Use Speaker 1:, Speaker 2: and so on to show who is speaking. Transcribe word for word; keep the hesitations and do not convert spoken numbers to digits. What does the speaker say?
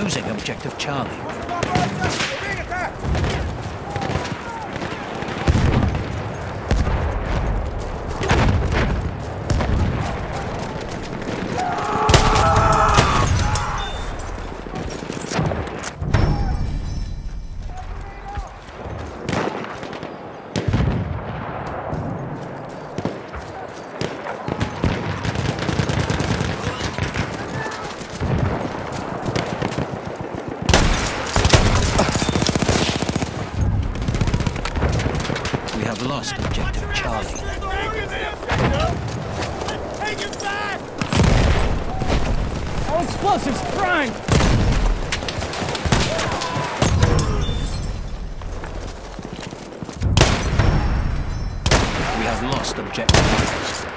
Speaker 1: losing objective Charlie. We have lost objective Charlie.
Speaker 2: Take it back!
Speaker 3: All explosives prime!
Speaker 1: We have lost objective.